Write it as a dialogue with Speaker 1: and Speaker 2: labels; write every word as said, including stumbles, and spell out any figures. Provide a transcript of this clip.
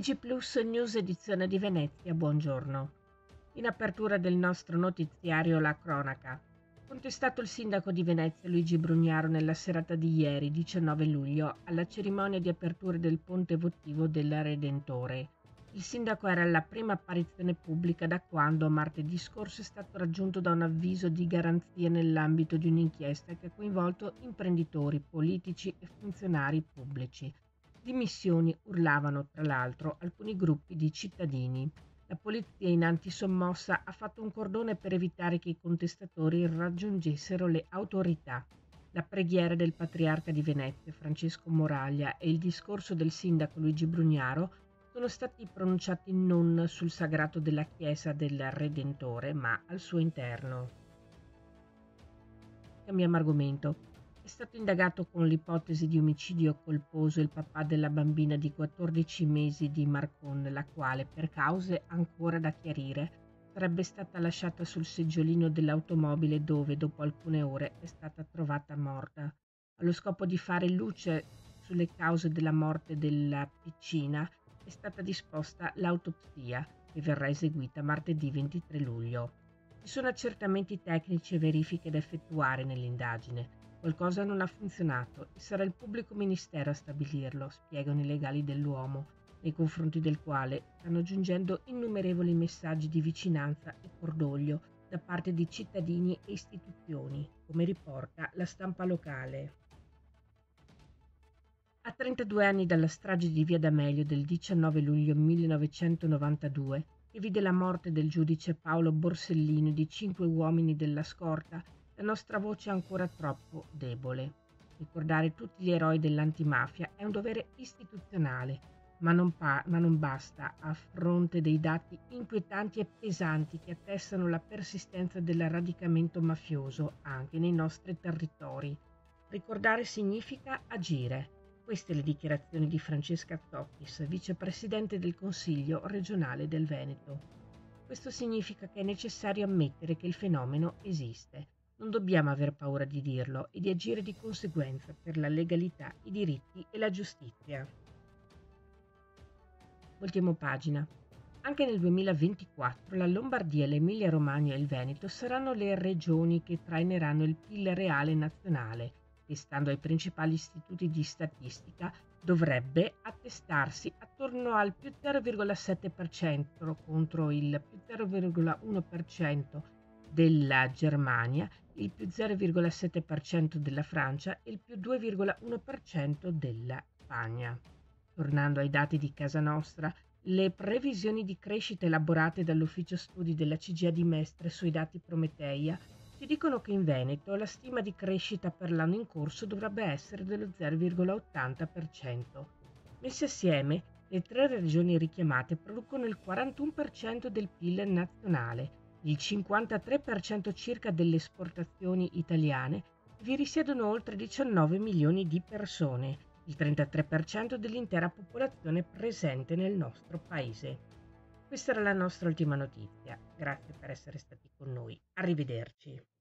Speaker 1: T G Plus News edizione di Venezia, buongiorno. In apertura del nostro notiziario la cronaca. Contestato il sindaco di Venezia Luigi Brugnaro nella serata di ieri, diciannove luglio, alla cerimonia di apertura del ponte votivo del Redentore. Il sindaco era alla prima apparizione pubblica da quando martedì scorso è stato raggiunto da un avviso di garanzia nell'ambito di un'inchiesta che ha coinvolto imprenditori, politici e funzionari pubblici. Dimissioni urlavano tra l'altro alcuni gruppi di cittadini. La polizia in antisommossa ha fatto un cordone per evitare che i contestatori raggiungessero le autorità. La preghiera del patriarca di Venezia Francesco Moraglia e il discorso del sindaco Luigi Brugnaro sono stati pronunciati non sul sagrato della chiesa del Redentore, ma al suo interno. Cambiamo argomento. È stato indagato con l'ipotesi di omicidio colposo il papà della bambina di quattordici mesi di Marcon, la quale, per cause ancora da chiarire, sarebbe stata lasciata sul seggiolino dell'automobile dove, dopo alcune ore, è stata trovata morta. Allo scopo di fare luce sulle cause della morte della piccina, è stata disposta l'autopsia, che verrà eseguita martedì ventitré luglio. Ci sono accertamenti tecnici e verifiche da effettuare nell'indagine. Qualcosa non ha funzionato e sarà il pubblico ministero a stabilirlo, spiegano i legali dell'uomo, nei confronti del quale stanno giungendo innumerevoli messaggi di vicinanza e cordoglio da parte di cittadini e istituzioni, come riporta la stampa locale. A trentadue anni dalla strage di Via D'Amelio del diciannove luglio millenovecentonovantadue, che vide la morte del giudice Paolo Borsellino e di cinque uomini della scorta, la nostra voce è ancora troppo debole. Ricordare tutti gli eroi dell'antimafia è un dovere istituzionale, ma non, pa- ma non basta a fronte dei dati inquietanti e pesanti che attestano la persistenza del radicamento mafioso anche nei nostri territori. Ricordare significa agire. Queste le dichiarazioni di Francesca Zocchettis, vicepresidente del Consiglio regionale del Veneto. Questo significa che è necessario ammettere che il fenomeno esiste. Non dobbiamo aver paura di dirlo e di agire di conseguenza per la legalità, i diritti e la giustizia. Voltiamo pagina. Anche nel duemilaventiquattro la Lombardia, l'Emilia Romagna e il Veneto saranno le regioni che traineranno il P I L reale nazionale, che, stando ai principali istituti di statistica, dovrebbe attestarsi attorno al più zero virgola sette per cento contro il più zero virgola uno per cento della Germania, il più zero virgola sette per cento della Francia e il più due virgola uno per cento della Spagna. Tornando ai dati di casa nostra, le previsioni di crescita elaborate dall'ufficio studi della C G I A di Mestre sui dati Prometeia ci dicono che in Veneto la stima di crescita per l'anno in corso dovrebbe essere dello zero virgola ottanta per cento. Messe assieme, le tre regioni richiamate producono il quarantuno per cento del P I L nazionale, il cinquantatré per cento circa delle esportazioni italiane, vi risiedono oltre diciannove milioni di persone, il trentatré per cento dell'intera popolazione presente nel nostro paese. Questa era la nostra ultima notizia. Grazie per essere stati con noi. Arrivederci.